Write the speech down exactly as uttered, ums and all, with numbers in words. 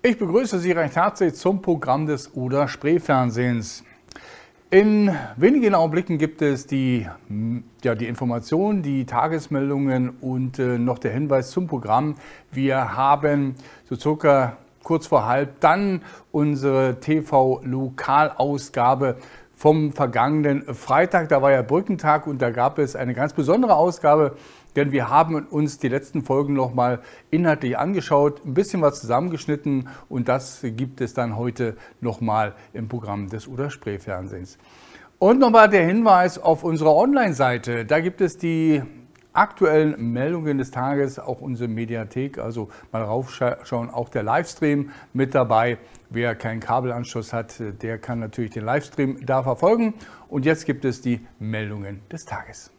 Ich begrüße Sie recht herzlich zum Programm des Oder-Spree-Fernsehens. In wenigen Augenblicken gibt es die, ja, die Informationen, die Tagesmeldungen und äh, noch der Hinweis zum Programm. Wir haben so circa kurz vor halb dann unsere T V-Lokalausgabe vom vergangenen Freitag. Da war ja Brückentag und da gab es eine ganz besondere Ausgabe, denn wir haben uns die letzten Folgen noch mal inhaltlich angeschaut, ein bisschen was zusammengeschnitten und das gibt es dann heute noch mal im Programm des Oder-Spree-Fernsehens. Und nochmal der Hinweis auf unsere Online-Seite. Da gibt es die aktuellen Meldungen des Tages, auch unsere Mediathek, also mal raufschauen, auch der Livestream mit dabei. Wer keinen Kabelanschluss hat, der kann natürlich den Livestream da verfolgen. Und jetzt gibt es die Meldungen des Tages.